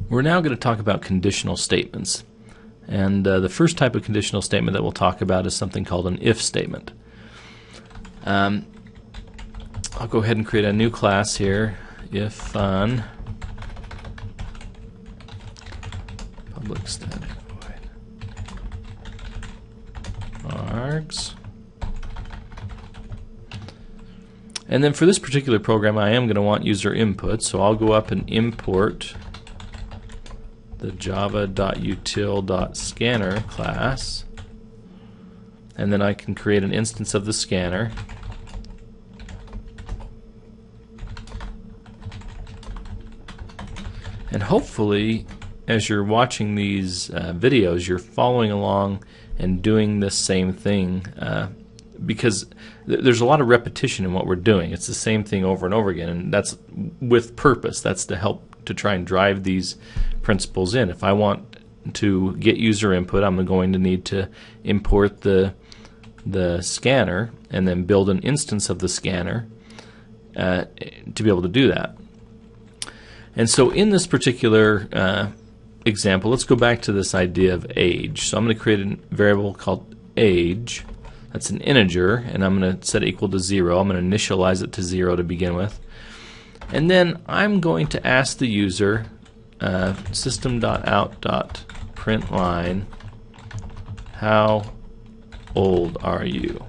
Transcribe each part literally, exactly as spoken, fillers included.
We're now going to talk about conditional statements. And uh, the first type of conditional statement that we'll talk about is something called an if statement. Um, I'll go ahead and create a new class here, if fun public static void args. And then for this particular program I am going to want user input, so I'll go up and import the java.util.scanner class, and then I can create an instance of the scanner. And hopefully, as you're watching these uh, videos, you're following along and doing this same thing, uh, because th there's a lot of repetition in what we're doing. It's the same thing over and over again, and that's with purpose. That's to help to try and drive these principles in. If I want to get user input, I'm going to need to import the the scanner and then build an instance of the scanner uh, to be able to do that. And so in this particular uh, example, let's go back to this idea of age. So I'm going to create a variable called age. That's an integer, and I'm going to set it equal to zero. I'm going to initialize it to zero to begin with. And then I'm going to ask the user uh, system.out.println, how old are you?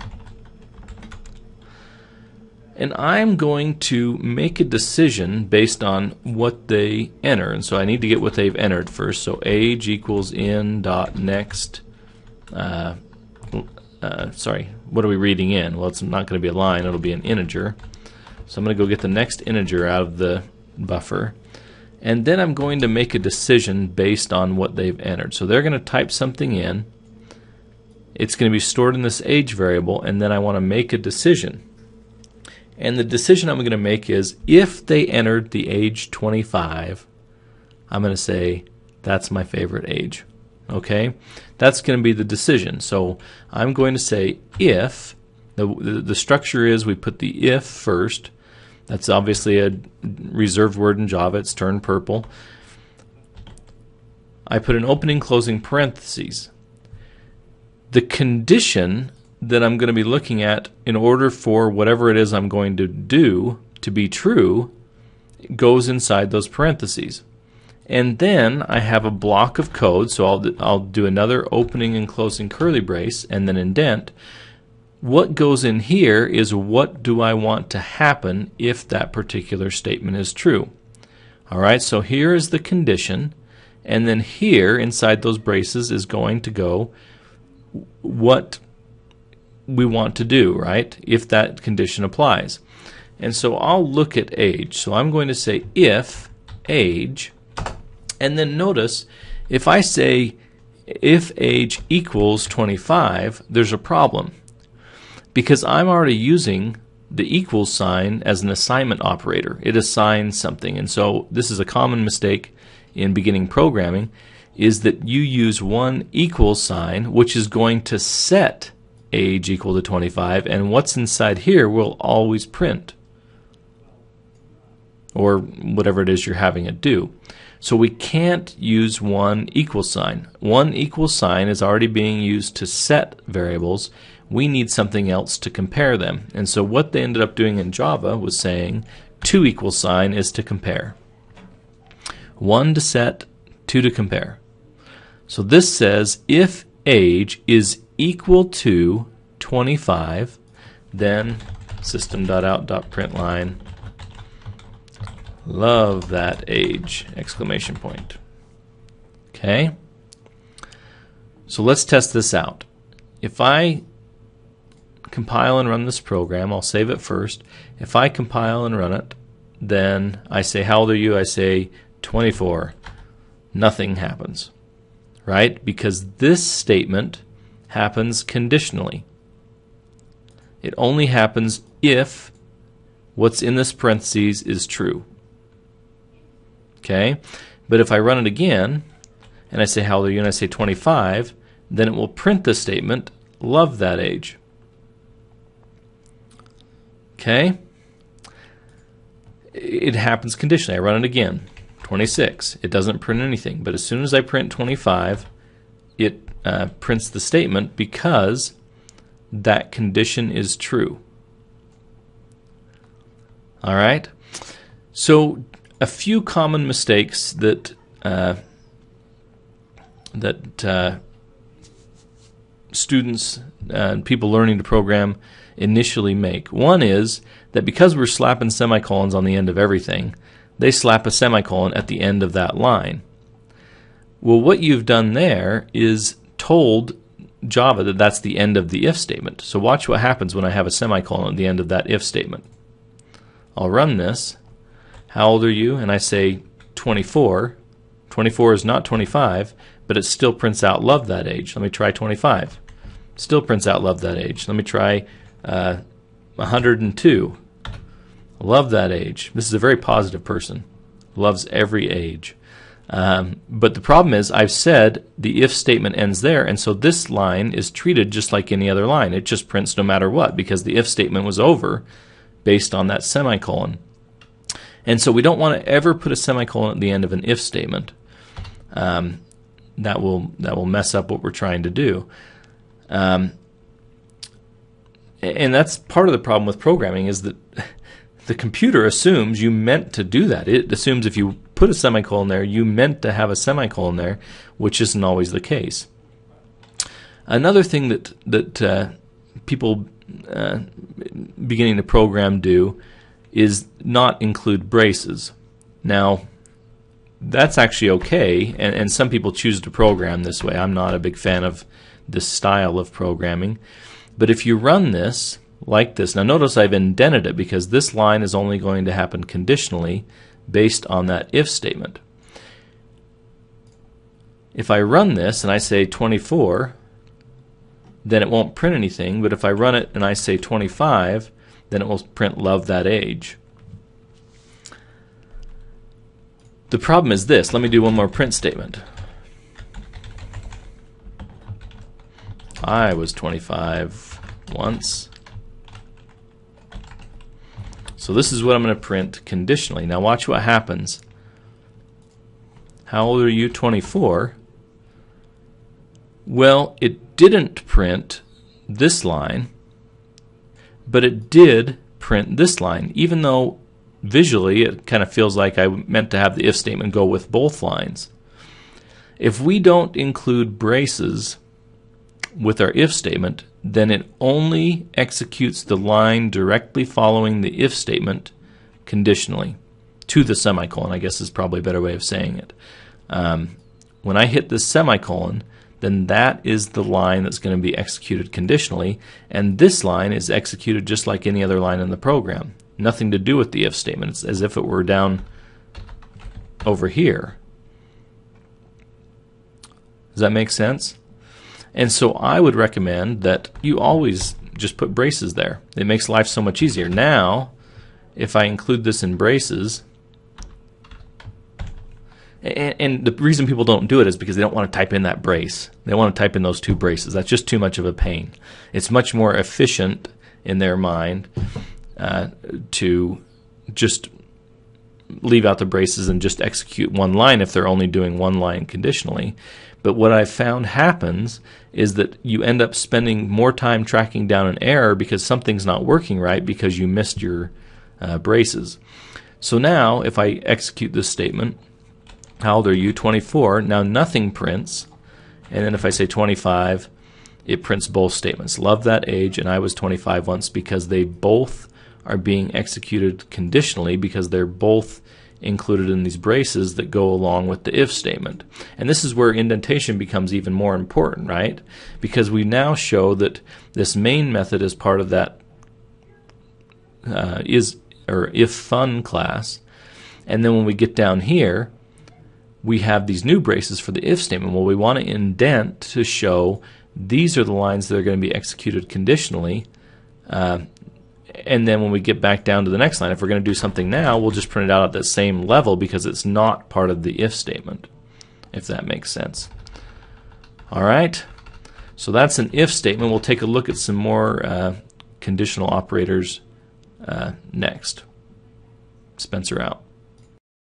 And I'm going to make a decision based on what they enter. And so I need to get what they've entered first. So age equals in dot next. Uh, uh, sorry, what are we reading in? Well, it's not going to be a line. It'll be an integer. So I'm going to go get the next integer out of the buffer. And then I'm going to make a decision based on what they've entered. So they're going to type something in. It's going to be stored in this age variable, and then I want to make a decision. And the decision I'm going to make is, if they entered the age twenty-five, I'm going to say that's my favorite age. Okay? That's going to be the decision. So I'm going to say if, the, the, the structure is we put the if first. That's obviously a reserved word in Java. It's turned purple. I put an opening closing parentheses. The condition that I'm going to be looking at in order for whatever it is I'm going to do to be true goes inside those parentheses. And then I have a block of code, so I'll, I'll do another opening and closing curly brace and then indent. What goes in here is what do I want to happen if that particular statement is true. Alright, so here is the condition, and then here inside those braces is going to go what we want to do, right, if that condition applies. And so I'll look at age. So I'm going to say if age, and then notice if I say if age equals twenty-five, there's a problem, because I'm already using the equals sign as an assignment operator. It assigns something, and so this is a common mistake in beginning programming, is that you use one equals sign which is going to set age equal to twenty-five, and what's inside here will always print, or whatever it is you're having it do. So we can't use one equal sign. One equal sign is already being used to set variables. We need something else to compare them. And so what they ended up doing in Java was saying two equal sign is to compare. One to set, two to compare. So this says if age is equal to twenty-five, then system.out.println, love that age, exclamation point. Okay? So let's test this out. If I compile and run this program, I'll save it first. If I compile and run it, then I say, how old are you? I say twenty-four. Nothing happens, right? Because this statement happens conditionally. It only happens if what's in this parentheses is true. Okay? But if I run it again, and I say, how old are you? And I say twenty-five, then it will print the statement, love that age. Okay? It happens conditionally. I run it again. twenty-six. It doesn't print anything, but as soon as I print twenty-five, it uh, prints the statement because that condition is true. All right? So a few common mistakes that uh, that uh, students and uh, people learning to program initially make. One is that because we're slapping semicolons on the end of everything, they slap a semicolon at the end of that line. Well, what you've done there is told Java that that's the end of the if statement. So watch what happens when I have a semicolon at the end of that if statement. I'll run this. How old are you? And I say twenty-four. twenty-four is not twenty-five, but it still prints out love that age. Let me try twenty-five. Still prints out love that age. Let me try uh, one hundred two. Love that age. This is a very positive person. Loves every age. Um, but the problem is I've said the if statement ends there, and so this line is treated just like any other line. It just prints no matter what because the if statement was over based on that semicolon. And so we don't want to ever put a semicolon at the end of an if statement. Um, that will that will mess up what we're trying to do. Um, and that's part of the problem with programming is that the computer assumes you meant to do that. It assumes if you put a semicolon there, you meant to have a semicolon there, which isn't always the case. Another thing that that uh, people uh, beginning to program do is not include braces. Now, that's actually okay, and, and some people choose to program this way. I'm not a big fan of this style of programming. But if you run this like this, now notice I've indented it because this line is only going to happen conditionally based on that if statement. If I run this and I say twenty-four, then it won't print anything, but if I run it and I say twenty-five, then it will print love that age. The problem is this. Let me do one more print statement. I was twenty-five once. So this is what I'm going to print conditionally. Now watch what happens. How old are you? twenty-four. Well, it didn't print this line, but it did print this line, even though visually it kind of feels like I meant to have the if statement go with both lines. If we don't include braces with our if statement, then it only executes the line directly following the if statement conditionally to the semicolon, I guess is probably a better way of saying it. Um, when I hit the semicolon, then that is the line that's going to be executed conditionally, and this line is executed just like any other line in the program. Nothing to do with the if statement. It's as if it were down over here. Does that make sense? And so I would recommend that you always just put braces there. It makes life so much easier. Now, if I include this in braces, and, and the reason people don't do it is because they don't want to type in that brace. They want to type in those two braces. That's just too much of a pain. It's much more efficient in their mind uh, to just leave out the braces and just execute one line if they're only doing one line conditionally. But what I've found happens is that you end up spending more time tracking down an error because something's not working right because you missed your uh, braces. So now if I execute this statement, how old are you? twenty-four. Now nothing prints. And then if I say twenty-five, it prints both statements. Love that age and I was twenty-five once, because they both are being executed conditionally because they're both included in these braces that go along with the if statement. And this is where indentation becomes even more important, right? Because we now show that this main method is part of that uh, is or if fun class. And then when we get down here, we have these new braces for the if statement. Well, we want to indent to show these are the lines that are going to be executed conditionally. Uh, And then when we get back down to the next line, if we're going to do something now, we'll just print it out at that same level because it's not part of the if statement, if that makes sense. All right, so that's an if statement. We'll take a look at some more uh, conditional operators uh, next. Spencer out.